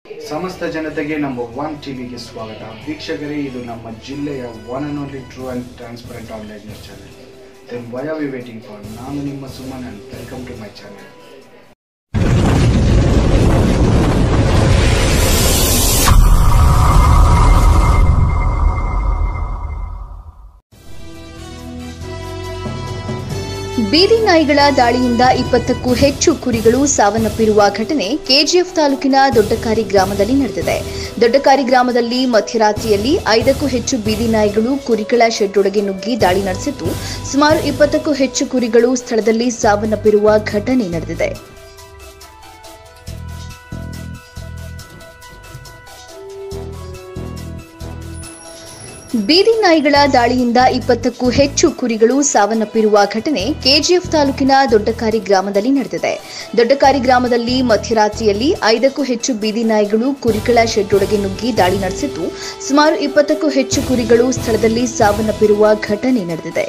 ಸಮಸ್ತ ಜನತೆಗೆ ನಂಬರ್ 1 ಟಿವಿಗೆ ಸ್ವಾಗತ. ವೀಕ್ಷಕರೇ, ಇದು ನಮ್ಮ ಜಿಲ್ಲೆಯ one and only true and transparent online news channel. Then why are we waiting for? ನಾನು ನಿಮ್ಮ Suman and welcome to my channel. ಬೀದಿ ನಾಯಿಗಳ ದಾಳಿಯಿಂದ 20ಕ್ಕೂ ಹೆಚ್ಚು ಕುರಿಗಳು ಸಾವನ್ನಪ್ಪಿರುವ ಘಟನೆ ಕೆಜಿಎಫ್ ತಾಲೂಕಿನ ದೊಡ್ಡಕಾರಿ ಗ್ರಾಮದಲ್ಲಿ ನಡೆದಿದೆ. ದೊಡ್ಡಕಾರಿ ಗ್ರಾಮದಲ್ಲಿ ಮಧ್ಯರಾತ್ರಿಯಲ್ಲಿ 5ಕ್ಕೂ ಹೆಚ್ಚು ಬೀದಿ ನಾಯಿಗಳು ಕುರಿಗಳ ಶೆಡ್ಡೊಳಗೆ ನುಗ್ಗಿ ದಾಳಿ ನಡೆಸಿದ್ದು, ಸುಮಾರು 20ಕ್ಕೂ ಹೆಚ್ಚು ಕುರಿಗಳು ಸ್ಥಳದಲ್ಲಿ ಸಾವನ್ನಪ್ಪಿರುವ ಘಟನೆ ನಡೆದಿದೆ. ಬೀದಿ ನಾಯಿಗಳ ದಾಳಿಯಿಂದ 20ಕ್ಕೂ ಹೆಚ್ಚು ಕುರಿಗಳು ಸಾವನ್ನಪ್ಪಿರುವ ಘಟನೆ ಕೆಜಿಎಫ್ ತಾಲೂಕಿನ ದೊಡ್ಡಕಾರಿ ಗ್ರಾಮದಲ್ಲಿ ನಡೆದಿದೆ. ದೊಡ್ಡಕಾರಿ ಗ್ರಾಮದಲ್ಲಿ ಮಧ್ಯರಾತ್ರಿಯಲ್ಲಿ 5ಕ್ಕೂ ಹೆಚ್ಚು ಬೀದಿ ನಾಯಿಗಳು ಕುರಿಗಳ ಶೆಡ್ಡೊಳಗೆ ನುಗ್ಗಿ ದಾಳಿ ನಡೆಸಿದ್ದು, ಸುಮಾರು 20ಕ್ಕೂ ಹೆಚ್ಚು ಕುರಿಗಳು ಸ್ಥಳದಲ್ಲಿ ಸಾವನ್ನಪ್ಪಿರುವ ಘಟನೆ ನಡೆದಿದೆ.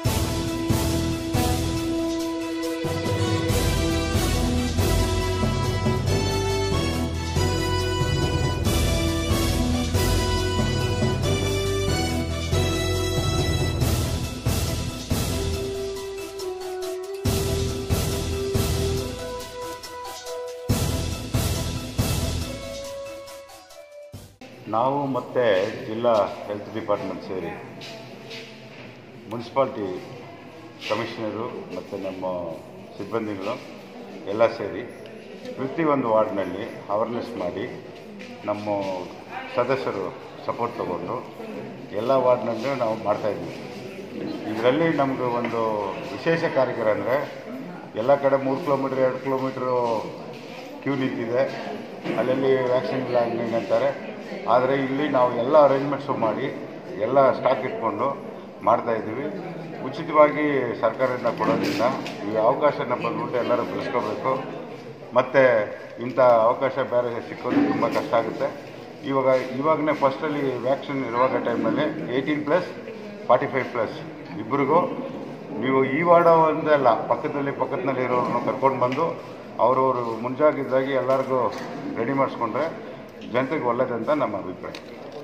ನಾವು ಮತ್ತು ಜಿಲ್ಲಾ ಹೆಲ್ತ್ ಡಿಪಾರ್ಟ್ಮೆಂಟ್ ಸೇರಿ ಮುನ್ಸಿಪಾಲ್ಟಿ ಕಮಿಷನರು ಮತ್ತು ನಮ್ಮ ಸಿಬ್ಬಂದಿಗಳು ಎಲ್ಲ ಸೇರಿ ಪ್ರತಿಯೊಂದು ವಾರ್ಡ್ನಲ್ಲಿ ಅವೇರ್ನೆಸ್ ಮಾಡಿ ನಮ್ಮ ಸದಸ್ಯರು ಸಪೋರ್ಟ್ ತಗೊಂಡು ಎಲ್ಲ ವಾರ್ಡ್ನಲ್ಲೂ ನಾವು ಮಾಡ್ತಾಯಿದ್ವಿ. ಇದರಲ್ಲಿ ನಮಗೆ ಒಂದು ವಿಶೇಷ ಕಾರ್ಯಕ್ರಮ ಅಂದರೆ ಎಲ್ಲ ಕಡೆ 3 ಕಿಲೋಮೀಟ್ರ್ 2 ಕಿಲೋಮೀಟ್ರು ಕ್ಯೂ ನಿಂತಿದೆ, ಅಲ್ಲಲ್ಲಿ ವ್ಯಾಕ್ಸಿನ್ ಇಲ್ಲ ಹಂಗೆ ಅಂತಾರೆ. ಆದರೆ ಇಲ್ಲಿ ನಾವು ಎಲ್ಲ ಅರೇಂಜ್ಮೆಂಟ್ಸು ಮಾಡಿ ಎಲ್ಲ ಸ್ಟಾಕ್ ಇಟ್ಕೊಂಡು ಮಾಡ್ತಾಯಿದ್ದೀವಿ. ಉಚಿತವಾಗಿ ಸರ್ಕಾರದಿಂದ ಕೊಡೋದ್ರಿಂದ ಈ ಅವಕಾಶನ ಬಂದ್ಬಿಟ್ಟು ಎಲ್ಲರೂ ಬೆಳೆಸ್ಕೋಬೇಕು. ಮತ್ತು ಇಂಥ ಅವಕಾಶ ಬೇರೆ ಸಿಕ್ಕೋದು ತುಂಬ ಕಷ್ಟ ಆಗುತ್ತೆ. ಇವಾಗನೇ ಫಸ್ಟಲ್ಲಿ ವ್ಯಾಕ್ಸಿನ್ ಇರುವಾಗ ಟೈಮಲ್ಲಿ 18+ 45+ ಇಬ್ಬರಿಗೂ ನೀವು ಈ ವಾರ್ಡ ಒಂದಲ್ಲ ಪಕ್ಕದಲ್ಲಿ ಇರೋರನ್ನು ಕರ್ಕೊಂಡು ಬಂದು ಅವರವರು ಮುಂಜಾಗ್ರತೆಯಾಗಿ ಎಲ್ಲರಿಗೂ ರೆಡಿ ಮಾಡಿಸ್ಕೊಂಡ್ರೆ ಜನತೆಗೆ ಒಳ್ಳೆಯದಂತ ನಮ್ಮ ಅಭಿಪ್ರಾಯ.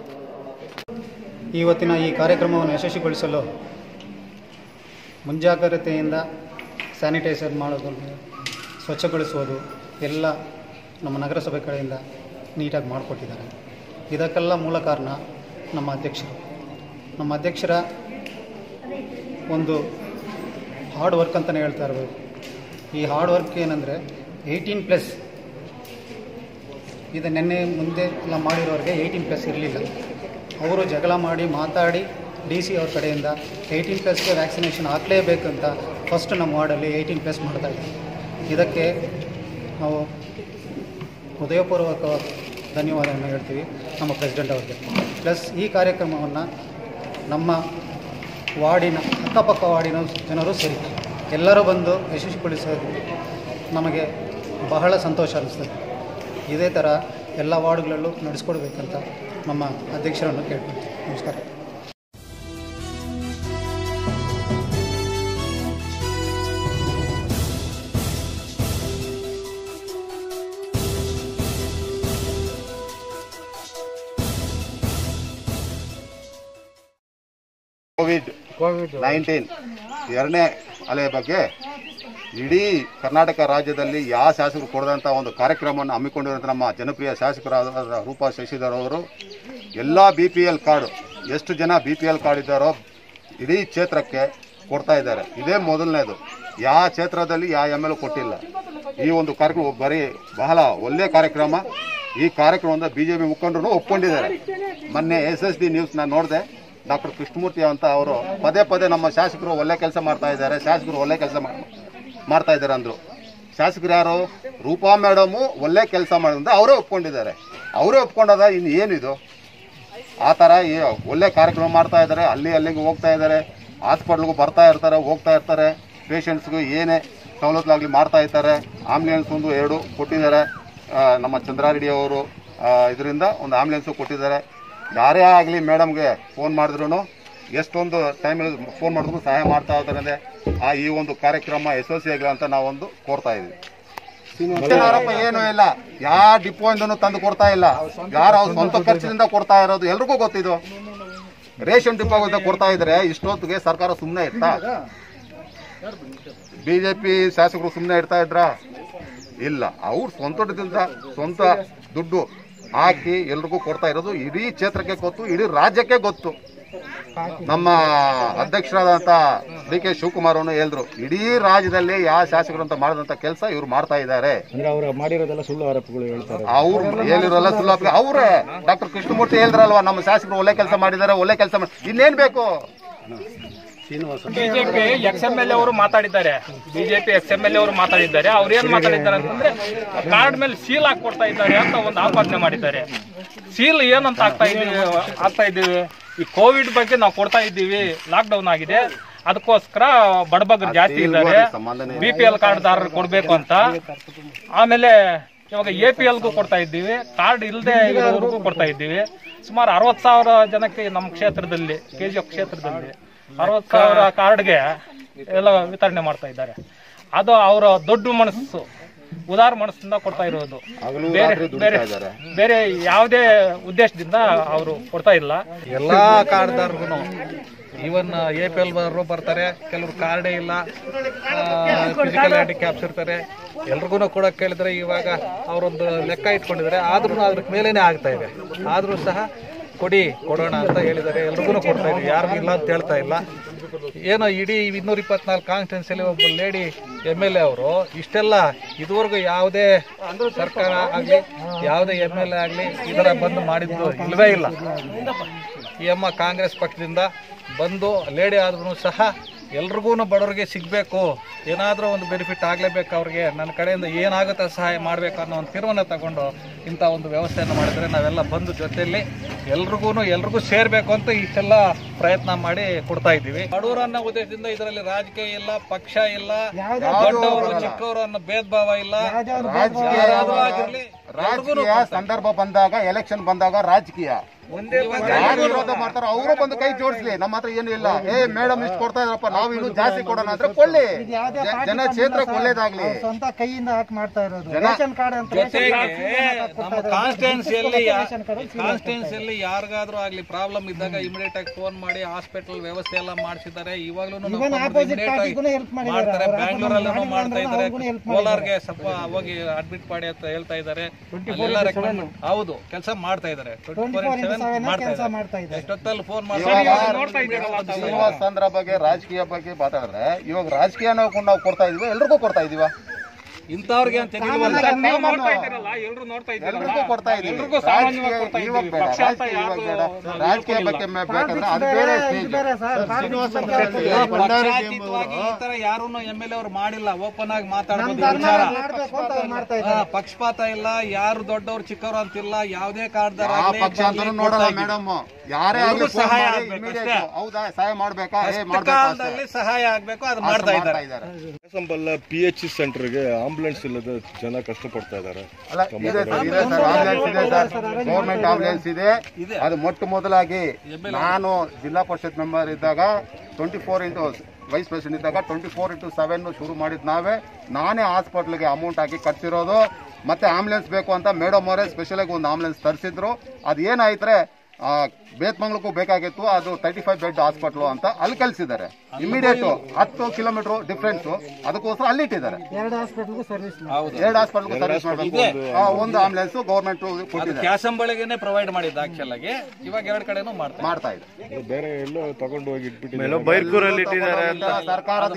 ಇವತ್ತಿನ ಈ ಕಾರ್ಯಕ್ರಮವನ್ನು ಯಶಸ್ವಿಗೊಳಿಸಲು ಮುಂಜಾಗ್ರತೆಯಿಂದ ಸ್ಯಾನಿಟೈಸರ್ ಮಾಡೋದು, ಸ್ವಚ್ಛಗೊಳಿಸುವುದು ಎಲ್ಲ ನಮ್ಮ ನಗರಸಭೆ ಕಡೆಯಿಂದ ನೀಟಾಗಿ ಮಾಡಿಕೊಟ್ಟಿದ್ದಾರೆ. ಇದಕ್ಕೆಲ್ಲ ಮೂಲ ಕಾರಣ ನಮ್ಮ ಅಧ್ಯಕ್ಷರ ಒಂದು ಹಾರ್ಡ್ ವರ್ಕ್ ಅಂತಲೇ ಹೇಳ್ತಾ ಇರ್ಬೋದು. ಈ ಹಾರ್ಡ್ ವರ್ಕ್ ಏನಂದರೆ 18+ ಇದು ನೆನ್ನೆ ಮುಂದೆ ಎಲ್ಲ ಮಾಡಿರೋರಿಗೆ 18+ ಇರಲಿಲ್ಲ. ಅವರು ಜಗಳ ಮಾಡಿ ಮಾತಾಡಿ DC ಅವ್ರ ಕಡೆಯಿಂದ 18+ಗೆ ವ್ಯಾಕ್ಸಿನೇಷನ್ ಹಾಕಲೇಬೇಕಂತ ಫಸ್ಟ್ ನಮ್ಮ ವಾರ್ಡಲ್ಲಿ 18+ ಮಾಡ್ತಾಯಿದ್ದೀವಿ. ಇದಕ್ಕೆ ನಾವು ಹೃದಯಪೂರ್ವಕ ಧನ್ಯವಾದವನ್ನು ಹೇಳ್ತೀವಿ ನಮ್ಮ ಪ್ರೆಸಿಡೆಂಟ್ ಅವ್ರಿಗೆ. ಪ್ಲಸ್ ಈ ಕಾರ್ಯಕ್ರಮವನ್ನು ನಮ್ಮ ವಾರ್ಡಿನ ಅಕ್ಕಪಕ್ಕ ವಾರ್ಡಿನ ಜನರು ಸೇರಿ ಎಲ್ಲರೂ ಬಂದು ಯಶಸ್ವಿಗೊಳಿಸೋದು ನಮಗೆ ಬಹಳ ಸಂತೋಷ ಅನ್ನಿಸ್ತದೆ. ಇದೇ ಥರ ಎಲ್ಲ ವಾರ್ಡ್ಗಳಲ್ಲೂ ನಡೆಸ್ಕೊಡ್ಬೇಕಂತ ನಮ್ಮ ಅಧ್ಯಕ್ಷರನ್ನು ಕೇಳ್ಕೊಳ್ತೀವಿ. ನಮಸ್ಕಾರ. ಕೋವಿಡ್-19 ಎರಡನೇ ಅಲೆ ಬಗ್ಗೆ ಇಡೀ ಕರ್ನಾಟಕ ರಾಜ್ಯದಲ್ಲಿ ಯಾವ ಶಾಸಕರು ಕೊಡದಂಥ ಒಂದು ಕಾರ್ಯಕ್ರಮವನ್ನು ಹಮ್ಮಿಕೊಂಡಿರುವಂಥ ನಮ್ಮ ಜನಪ್ರಿಯ ಶಾಸಕರಾದ ರೂಪಾ ಶಶಿಧರ್ ಅವರು ಎಲ್ಲ BPL ಕಾರ್ಡು, ಎಷ್ಟು ಜನ BPL ಕಾರ್ಡ್ ಇದ್ದಾರೋ ಇಡೀ ಕ್ಷೇತ್ರಕ್ಕೆ ಕೊಡ್ತಾ ಇದ್ದಾರೆ. ಇದೇ ಮೊದಲನೇದು. ಯಾವ ಕ್ಷೇತ್ರದಲ್ಲಿ ಯಾವ MLA ಕೊಟ್ಟಿಲ್ಲ. ಈ ಒಂದು ಕಾರ್ಯಕ್ರಮ ಬಹಳ ಒಳ್ಳೆಯ ಕಾರ್ಯಕ್ರಮ. ಈ ಕಾರ್ಯಕ್ರಮದಿಂದ BJP ಮುಖಂಡರು ಒಪ್ಕೊಂಡಿದ್ದಾರೆ. ಮೊನ್ನೆ SSD ನ್ಯೂಸ್ ನಾನು ನೋಡಿದೆ, ಡಾಕ್ಟರ್ ಕೃಷ್ಣಮೂರ್ತಿ ಅಂತ ಅವರು ಪದೇ ನಮ್ಮ ಶಾಸಕರು ಒಳ್ಳೆ ಕೆಲಸ ಮಾಡ್ತಾ ಇದ್ದಾರೆ ಅಂದರು. ಶಾಸಕರು ಯಾರು? ರೂಪಾ ಮೇಡಮು ಒಳ್ಳೆ ಕೆಲಸ ಮಾಡೋದಂತ ಅವರೇ ಒಪ್ಕೊಂಡಿದ್ದಾರೆ. ಅವರೇ ಒಪ್ಕೊಂಡದ ಇನ್ನು ಏನಿದು? ಆ ಥರ ಒಳ್ಳೆ ಕಾರ್ಯಕ್ರಮ ಮಾಡ್ತಾ ಇದ್ದಾರೆ. ಅಲ್ಲಿಗೆ ಹೋಗ್ತಾ ಇದ್ದಾರೆ, ಹಾಸ್ಪಿಟ್ಲ್ಗೂ ಬರ್ತಾ ಇರ್ತಾರೆ, ಹೋಗ್ತಾ ಇರ್ತಾರೆ. ಪೇಷಂಟ್ಸ್ಗೂ ಏನೇ ಸವಲತ್ತುಗಳಾಗಲಿ ಮಾಡ್ತಾ ಇರ್ತಾರೆ. ಆಂಬ್ಯುಲೆನ್ಸ್ 1-2 ಕೊಟ್ಟಿದ್ದಾರೆ. ನಮ್ಮ ಚಂದ್ರಾರೆಡ್ಡಿ ಅವರು ಇದರಿಂದ ಒಂದು ಆಂಬ್ಯುಲೆನ್ಸು ಕೊಟ್ಟಿದ್ದಾರೆ. ಯಾರೇ ಆಗಲಿ ಮೇಡಮ್ಗೆ ಫೋನ್ ಮಾಡಿದ್ರು ಎಷ್ಟೊಂದು ಟೈಮಲ್ಲಿ ಫೋನ್ ಮಾಡಿದ್ರು ಸಹಾಯ ಮಾಡ್ತಾ ಇದ್ದಾರೆ. ಈ ಒಂದು ಕಾರ್ಯಕ್ರಮ ಯಶಸ್ವಿಯಾಗಲಿ ಅಂತ ನಾವೊಂದು ಕೋರ್ತಾ ಇದ್ದೀವಿ. ಆರೋಪ ಏನೂ ಇಲ್ಲ. ಯಾವ ಡಿಪೋಯಿಂದನೂ ತಂದು ಕೊಡ್ತಾ ಇಲ್ಲ, ಯಾರು ಅವ್ರ ಸ್ವಂತ ಖರ್ಚಿನಿಂದ ಕೊಡ್ತಾ ಇರೋದು ಎಲ್ರಿಗೂ ಗೊತ್ತಿದ್ದು. ರೇಷನ್ ಡಿಪೋಗಳಿಂದ ಕೊಡ್ತಾ ಇದ್ರೆ ಇಷ್ಟೊತ್ತಿಗೆ ಸರ್ಕಾರ ಸುಮ್ಮನೆ ಇರ್ತಾ? ಬಿಜೆಪಿ ಶಾಸಕರು ಸುಮ್ಮನೆ ಇರ್ತಾ ಇದ್ರ? ಇಲ್ಲ, ಅವ್ರು ಸ್ವಂತ ದುಡ್ಡು ಹಾಕಿ ಎಲ್ರಿಗೂ ಕೊಡ್ತಾ ಇರೋದು ಇಡೀ ಕ್ಷೇತ್ರಕ್ಕೆ ಗೊತ್ತು, ಇಡೀ ರಾಜ್ಯಕ್ಕೆ ಗೊತ್ತು. ನಮ್ಮ ಅಧ್ಯಕ್ಷರಾದಂತ DK ಶಿವಕುಮಾರ್ ಅವರು ಹೇಳಿದ್ರು, ಇಡೀ ರಾಜ್ಯದಲ್ಲಿ ಯಾವ ಶಾಸಕರು ಅಂತ ಮಾಡಿದಂತ ಕೆಲಸ ಇವ್ರು ಮಾಡ್ತಾ ಇದ್ದಾರೆ. ಮಾಡಿರೋದೆಲ್ಲ ಸುಳ್ಳು ಆರೋಪಗಳು ಹೇಳ್ತಾರೆ. ಅವ್ರು ಹೇಳಿರೋಲ್ಲ ಸುಳ್ಳು ಆರೋಪ. ಅವರೇ ಡಾಕ್ಟರ್ ಕೃಷ್ಣಮೂರ್ತಿ ಹೇಳಿದ್ರಲ್ವಾ, ನಮ್ಮ ಶಾಸಕರು ಒಳ್ಳೆ ಕೆಲಸ ಮಾಡಿದ್ದಾರೆ, ಒಳ್ಳೆ ಕೆಲಸ ಮಾಡಿ, ಇನ್ನೇನ್ ಬೇಕು? ಬಿಜೆಪಿ XMLA ಅವರು ಮಾತಾಡಿದ್ದಾರೆ, ಬಿಜೆಪಿ XMLA ಅವರು ಮಾತಾಡಿದ್ದಾರೆ. ಅವ್ರು ಏನ್ ಮಾತಾಡಿದ್ದಾರೆ ಅಂತಂದ್ರೆ ಕಾರ್ಡ್ ಮೇಲೆ ಸೀಲ್ ಹಾಕಿ ಕೊಡ್ತಾ ಇದ್ದಾರೆ ಅಂತ ಒಂದು ಆಪಾದನೆ ಮಾಡಿದ್ದಾರೆ. ಸೀಲ್ ಏನಂತ ಆಗ್ತಾ ಇದ್ದೀವಿ, ಈ ಕೋವಿಡ್ ಬಗ್ಗೆ ನಾವು ಕೊಡ್ತಾ ಇದ್ದೀವಿ, ಲಾಕ್ ಡೌನ್ ಆಗಿದೆ, ಅದಕ್ಕೋಸ್ಕರ ಬಡಬಗ್ರು ಜಾಸ್ತಿ ಇದ್ದಾರೆ, BPL ಕಾರ್ಡ್ದಾರರು ಕೊಡ್ಬೇಕು ಅಂತ. ಆಮೇಲೆ ಇವಾಗ APLಗೂ ಕೊಡ್ತಾ ಇದ್ದೀವಿ, ಕಾರ್ಡ್ ಇಲ್ಲದೆ ಇರೋರ್ಗೂ ಕೊಡ್ತಾ ಇದ್ದೀವಿ. ಸುಮಾರು 60,000 ಜನಕ್ಕೆ ನಮ್ಮ ಕ್ಷೇತ್ರದಲ್ಲಿ, KGF ಕ್ಷೇತ್ರದಲ್ಲಿ 60,000 ಕಾರ್ಡ್ಗೆ ಎಲ್ಲ ವಿತರಣೆ ಮಾಡ್ತಾ ಇದ್ದಾರೆ. ಅದು ಅವರ ದೊಡ್ಡ ಮನಸ್ಸು, ಉದಾರ ಮನಸ್ಸಿಂದ ಕೊಡ್ತಾ ಇರೋದು, ಬೇರೆ ಯಾವುದೇ ಉದ್ದೇಶದಿಂದ ಅವರು ಕೊಡ್ತಾ ಇಲ್ಲ. ಎಲ್ಲಾ ಕಾರ್ಡ್ದಾರ್ಗು ಈವನ್ APL ಬರ್ತಾರೆ, ಕೆಲವರು ಕಾರ್ಡೇ ಇಲ್ಲ, ಫಿಸಿಕಲ್ ಹ್ಯಾಂಡಿಕ್ಯಾಪ್ಸ್ ಇರ್ತಾರೆ, ಎಲ್ರಿಗೂ ಕೂಡ ಕೇಳಿದ್ರೆ ಇವಾಗ ಅವರೊಂದು ಲೆಕ್ಕ ಇಟ್ಕೊಂಡಿದ್ದಾರೆ. ಆದ್ರೂ ಅದ್ರ ಮೇಲೇನೆ ಆಗ್ತಾ ಇದೆ. ಆದ್ರೂ ಸಹ ಕೊಡೋಣ ಅಂತ ಹೇಳಿದ್ದಾರೆ, ಎಲ್ರಿಗೂ ಕೊಡ್ತಾ ಇದ್ದೀವಿ, ಯಾರಿಗೂ ಇಲ್ಲ ಅಂತ ಹೇಳ್ತಾ ಇಲ್ಲ. ಏನೋ ಇಡೀ 224 ಕಾನ್ಸ್ಟಿಟ್ಯೂನ್ಸಿಯಲ್ಲಿ ಒಬ್ಬ ಲೇಡಿ MLA ಅವರು ಇಷ್ಟೆಲ್ಲ ಇದುವರೆಗೂ ಯಾವುದೇ ಸರ್ಕಾರ ಆಗಲಿ ಯಾವುದೇ MLA ಆಗಲಿ ಈ ಥರ ಬಂದು ಮಾಡಿದ್ದು ಇಲ್ಲವೇ ಇಲ್ಲ. ಈ ಅಮ್ಮ ಕಾಂಗ್ರೆಸ್ ಪಕ್ಷದಿಂದ ಬಂದು ಲೇಡಿ ಆದ್ರೂ ಸಹ ಎಲ್ರಿಗೂ ಬಡವರಿಗೆ ಸಿಗಬೇಕು, ಏನಾದರೂ ಒಂದು ಬೆನಿಫಿಟ್ ಆಗಲೇಬೇಕು, ಅವ್ರಿಗೆ ನನ್ನ ಕಡೆಯಿಂದ ಏನಾಗುತ್ತೆ ಸಹಾಯ ಮಾಡಬೇಕು ಅನ್ನೋ ಒಂದು ತೀರ್ಮಾನ ತಗೊಂಡು ಇಂಥ ಒಂದು ವ್ಯವಸ್ಥೆಯನ್ನು ಮಾಡಿದರೆ ನಾವೆಲ್ಲ ಬಂದು ಜೊತೆಯಲ್ಲಿ ಎಲ್ರಿಗೂ ಸೇರಬೇಕು ಅಂತ ಇಷ್ಟೆಲ್ಲ ಪ್ರಯತ್ನ ಮಾಡಿ ಕೊಡ್ತಾ ಇದ್ದೀವಿ. ಬಡವರು ಅನ್ನೋ ಉದ್ದೇಶದಿಂದ ಇದರಲ್ಲಿ ರಾಜಕೀಯ ಇಲ್ಲ, ಪಕ್ಷ ಇಲ್ಲ, ದೊಡ್ಡವರು ಚಿಕ್ಕವರು ಅನ್ನೋ ಭೇದ ಭಾವ ಇಲ್ಲ. ರಾಜಕೀಯ ಸಂದರ್ಭ ಬಂದಾಗ, ಎಲೆಕ್ಷನ್ ಬಂದಾಗ ರಾಜಕೀಯ ಯಾರು ವಿರೋಧ ಮಾಡ್ತಾರೋ ಅವರು ಬಂದು ಕೈ ಜೋಡಿಸ್ಲಿ, ನಮ್ಮ ಹತ್ರ ಏನು ಇಲ್ಲ. ಮೇಡಮ್ ಇಷ್ಟು ಕೊಡ್ತಾ ಇದ್ರಪ್ಪ, ನಾವು ಇನ್ನೂ ಜಾಸ್ತಿ ಕೊಡೋಣ ಅಂದ್ರೆ ಕೊಳ್ಳಿ, ಜನ ಕ್ಷೇತ್ರಕ್ಕೆ ಒಳ್ಳೇದಾಗ್ಲಿ. ಸ್ವಂತ ಕೈಯಿಂದ ಹಾಕಿ ಮಾಡ್ತಾ ಇರೋದು. ನಮ್ಮ ಕಾನ್ಸ್ಟಿಟ್ಯೂನ್ಸಿಯಲ್ಲಿ ಯಾರಿಗಾದ್ರೂ ಆಗ್ಲಿ ಪ್ರಾಬ್ಲಮ್ ಇದ್ದಾಗ ಇಮಿಡಿಯೇಟ್ ಆಗಿ ಫೋನ್ ಮಾಡಿ ಹಾಸ್ಪಿಟಲ್ ವ್ಯವಸ್ಥೆ ಎಲ್ಲ ಮಾಡಿಸಿದ್ದಾರೆ. ಇವಾಗ್ಲೂ ಮಾಡ್ತಾರೆ, ಬ್ಯಾಂಗ್ಳೂರಲ್ಲೂ ಮಾಡ್ತಾ ಇದ್ದಾರೆ, ಕೋಲಾರ್ಗೆ ಸ್ವಲ್ಪ ಹೋಗಿ ಅಡ್ಮಿಟ್ ಮಾಡಿ ಅಂತ ಹೇಳ್ತಾ ಇದ್ದಾರೆ. ಹೌದು, ಕೆಲಸ ಮಾಡ್ತಾ ಇದ್ದಾರೆ. ಎಷ್ಟೊತ್ತಲ್ಲಿ ಫೋನ್ ಶ್ರೀನಿವಾಸ್ ಚಂದ್ರ ಬಗ್ಗೆ, ರಾಜಕೀಯ ಬಗ್ಗೆ ಮಾತಾಡಿದ್ರೆ ಇವಾಗ ರಾಜಕೀಯ ನಾವು ಕೊಡ್ತಾ ಇದೀವಿ, ಎಲ್ರಿಗೂ ಕೊಡ್ತಾ ಇದೀವ. ಇಂಥವ್ರಿಗೆ ಅಂತ ಎಲ್ರಿಗೂ ಕೊಡ್ತಾ ಇದೀವಿ. ರಾಜಕೀಯ ಬಗ್ಗೆ ಬೇಕಾದ್ರೆ ಅದು ಬೇರೆ ಸ್ಟೇಜ್. ಈ ತರ ಯಾರು MLA ಅವರು ಮಾಡಿಲ್ಲ, ಓಪನ್ ಆಗಿ ಮಾತಾಡಬಹುದು. ಪಕ್ಷಪಾತ ಇಲ್ಲ, ಯಾರು ದೊಡ್ಡವರು ಚಿಕ್ಕವರು ಅಂತಿಲ್ಲ, ಯಾವುದೇ ಕಾರ್ಡ್ದಾರ ಪಕ್ಷ ಅಂತ ನೋಡಲ್ಲ ಮೇಡಮ್. ಯಾರೇ ಸಹಾಯ ಹೌದಾ, ಸಹಾಯ ಮಾಡ್ಬೇಕಾ, ಸಹಾಯ ಆಗ್ಬೇಕು, ಅದು ಮಾಡ್ತಾ ಇದ್ದಾರೆ. PH ಸೆಂಟರ್ಗೆ ಆಂಬುಲೆನ್ಸ್ ಇಲ್ಲದೆ ಜನ ಕಷ್ಟಪಡ್ತಾ ಇದ್ದಾರೆ. ಗೌರ್ಮೆಂಟ್ ಆಂಬುಲೆನ್ಸ್ ಇದೆ. ಅದು ಮೊಟ್ಟ ಮೊದಲಾಗಿ ನಾನು ಜಿಲ್ಲಾ ಪರಿಷತ್ ಮೆಂಬರ್ ಇದ್ದಾಗ 24 ವೈಸ್ ಪ್ರೆಸಿಡೆಂಟ್ ಇದ್ದಾಗ 24/7 ಶುರು ಮಾಡಿದ್ ನಾನೇ ಹಾಸ್ಪಿಟ್ಲ್ಗೆ ಅಮೌಂಟ್ ಹಾಕಿ ಕಟ್ಸಿರೋದು. ಮತ್ತೆ ಆಂಬುಲೆನ್ಸ್ ಬೇಕು ಅಂತ ಮೇಡಮ್ ಅವರೇ ಸ್ಪೆಷಲ್ ಆಗಿ ಒಂದು ಆಂಬುಲೆನ್ಸ್ ತರಿಸಿದ್ರು. ಅದು ಏನಾಯ್ತ್ರೆ ಬೇತ್ಮಂಗ್ಲಕ್ಕೂ ಬೇಕಾಗಿತ್ತು, ಅದು 35 ಬೆಡ್ ಹಾಸ್ಪಿಟ್ಲು ಅಂತ ಅಲ್ಲಿ ಕಳಿಸಿದ್ದಾರೆ. ಇಮಿಡಿಯೇಟ್ 10 ಕಿಲೋಮೀಟರ್ ಡಿಫ್ರೆನ್ಸ್, ಅದಕ್ಕೋಸ್ಕರ ಅಲ್ಲಿ ಇಟ್ಟಿದ್ದಾರೆ. 2 ಹಾಸ್ಪಿಟಲ್ಗೂ ಸರ್ವಿಸ್ ಮಾಡಬೇಕು. ಒಂದು ಆಂಬುಲೆನ್ಸ್ ಗೌರ್ಮೆಂಟ್ ಕೊಟ್ಟಿದೆ, ಕ್ಯಾಸಂಬಳಿಗೆನೆ ಪ್ರೊವೈಡ್ ಮಾಡಿದ್ದು ಆಕ್ಚುಲ್ ಆಗಿ. ಇವಾಗ 2 ಕಡೆನೂ ಮಾಡ್ತಾ ಇದೆ. ಬೇರೆ ಎಲ್ಲೋ ತಗೊಂಡು ಹೋಗಿ ಇಟ್ಬಿಟ್ಟಿದ್ದಾರೆ, ಬೈರ್ಕೂರಲ್ಲಿ ಇಟ್ಟಿದ್ದಾರೆ ಅಂತ. ಸರ್ಕಾರದ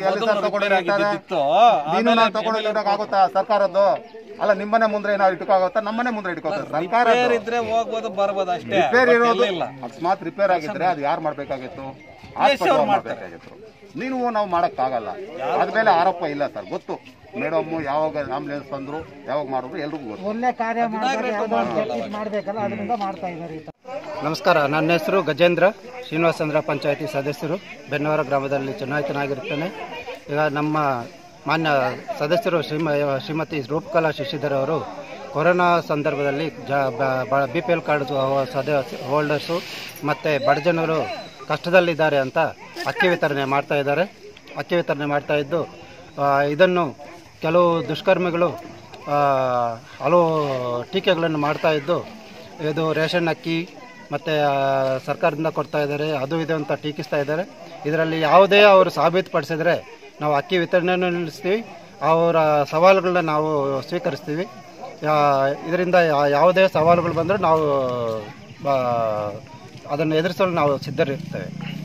ಆಗುತ್ತಾ? ಸರ್ಕಾರದ್ದು ಅಲ್ಲ, ನಿಮ್ಮನೆ ಮುಂದೆ ನಾವು ಇಟ್ಕೋಗುತ್ತಾ? ನಮ್ಮನೆ ಮುಂದೆ ಇಟ್ಕೋತಾರೆ. ಸರ್ಕಾರ ಇದ್ರೆ ಹೋಗ್ಬೋದು ಬರ್ಬೋದು ಅಷ್ಟೇ. ರಿಪೇರ್ ಇರೋದು ಅಕಸ್ಮಾತ್ ರಿಪೇರ್ ಆಗಿದ್ರೆ ಅದು ಯಾರು ಮಾಡ್ಬೇಕಾಗಿತ್ತು? ಮಾಡ್ಬೇಕಾಗಿತ್ತು. ನಾವು ಮಾಡಕ್ಕಾಗಲ್ಲ. ಅದ್ಮೇಲೆ ಆರೋಪ ಇಲ್ಲ ಸರ್, ಗೊತ್ತು. ಮೇಡಮ್ ಯಾವಾಗ ಆಂಬುಲೆನ್ಸ್ ಬಂದ್ರು, ಯಾವಾಗ ಮಾಡಿದ್ರು ಎಲ್ರಿಗೂ ಗೊತ್ತು. ಒಳ್ಳೆ ಕಾರ್ಯ ಮಾಡಬೇಕಲ್ಲ, ಅದರಿಂದ ಮಾಡ್ತಾ ಇದ್ದಾರೆ. ನಮಸ್ಕಾರ, ನನ್ನ ಹೆಸರು ಗಜೇಂದ್ರ, ಶ್ರೀನಿವಾಸ ಚಂದ್ರ ಪಂಚಾಯತಿ ಸದಸ್ಯರು, ಬೆನ್ನವರ ಗ್ರಾಮದಲ್ಲಿ ಚುನಾಯಿತನಾಗಿರುತ್ತೇನೆ. ಈಗ ನಮ್ಮ ಮಾನ್ಯ ಸದಸ್ಯರು ಶ್ರೀಮತಿ ರೂಪಕಲಾ ಶಶಿಧರ್ ಅವರು ಕೊರೋನಾ ಸಂದರ್ಭದಲ್ಲಿ BPL ಕಾರ್ಡ್ ಹೋಲ್ಡರ್ಸು ಮತ್ತು ಬಡಜನರು ಕಷ್ಟದಲ್ಲಿದ್ದಾರೆ ಅಂತ ಅಕ್ಕಿ ವಿತರಣೆ ಮಾಡ್ತಾ ಇದ್ದಾರೆ. ಅಕ್ಕಿ ವಿತರಣೆ ಮಾಡ್ತಾ ಇದ್ದು ಇದನ್ನು ಕೆಲವು ದುಷ್ಕರ್ಮಿಗಳು ಹಲವು ಟೀಕೆಗಳನ್ನು ಮಾಡ್ತಾಯಿದ್ದು, ಇದು ರೇಷನ್ ಅಕ್ಕಿ ಮತ್ತು ಸರ್ಕಾರದಿಂದ ಕೊಡ್ತಾ ಇದ್ದಾರೆ, ಅದು ಇದು ಅಂತ ಟೀಕಿಸ್ತಾ ಇದ್ದಾರೆ. ಇದರಲ್ಲಿ ಯಾವುದೇ ಅವರು ಸಾಬೀತುಪಡಿಸಿದರೆ ನಾವು ಅಕ್ಕಿ ವಿತರಣೆಯನ್ನು ನಿಲ್ಲಿಸ್ತೀವಿ, ಅವರ ಸವಾಲುಗಳನ್ನ ನಾವು ಸ್ವೀಕರಿಸ್ತೀವಿ. ಇದರಿಂದ ಯಾವುದೇ ಸವಾಲುಗಳು ಬಂದರೂ ನಾವು ಅದನ್ನು ಎದುರಿಸಲು ನಾವು ಸಿದ್ಧರಿರ್ತೇವೆ.